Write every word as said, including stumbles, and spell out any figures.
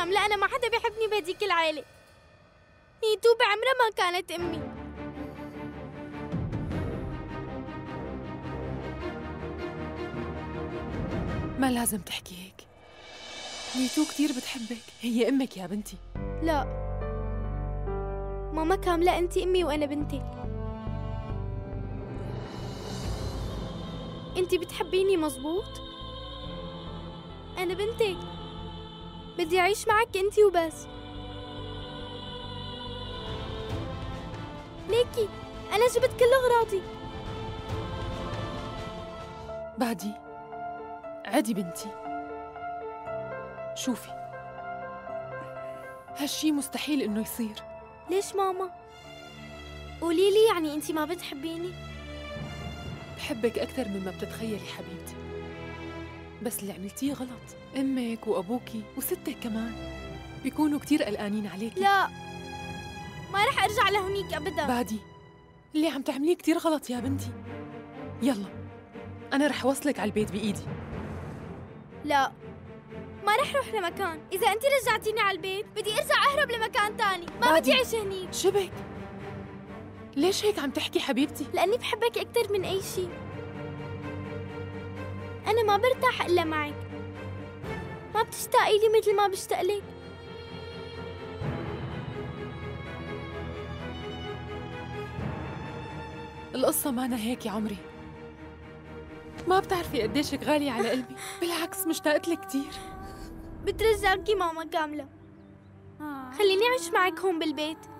كاملة أنا ما حدا بيحبني بهديك العيلة. نيتو بعمرها ما كانت أمي. ما لازم تحكي هيك. نيتو كتير بتحبك، هي أمك يا بنتي. لا ماما كاملة، أنتي أمي وأنا بنتك. أنتي بتحبيني مزبوط؟ أنا بنتك، بدي أعيش معك أنتي وبس. ليكي أنا جبت كل أغراضي. بعدي عادي بنتي، شوفي هالشي مستحيل إنه يصير. ليش ماما؟ قولي لي، يعني أنتي ما بتحبيني؟ بحبك أكثر مما بتتخيلي حبيبتي، بس اللي عملتيه غلط. أمك وأبوكي وستك كمان بيكونوا كتير قلقانين عليكي. لا ما رح أرجع لهونيك أبدا. بعدي اللي عم تعمليه كتير غلط يا بنتي. يلا أنا رح وصلك على البيت بإيدي. لا ما رح روح لمكان. إذا أنتِ رجعتيني على البيت بدي أرجع أهرب لمكان تاني، ما بدي أعيش هنيك. شبك؟ ليش هيك عم تحكي حبيبتي؟ لأني بحبك أكثر من أي شيء. أنا ما برتاح إلا معك. ما بتشتاقي لي مثل ما بشتاق لك. القصة مانا هيك يا عمري. ما بتعرفي قديشك غالية على قلبي، بالعكس مشتاقت لك كتير. بترجاكي ماما كاملة، خليني أعيش معك هون بالبيت.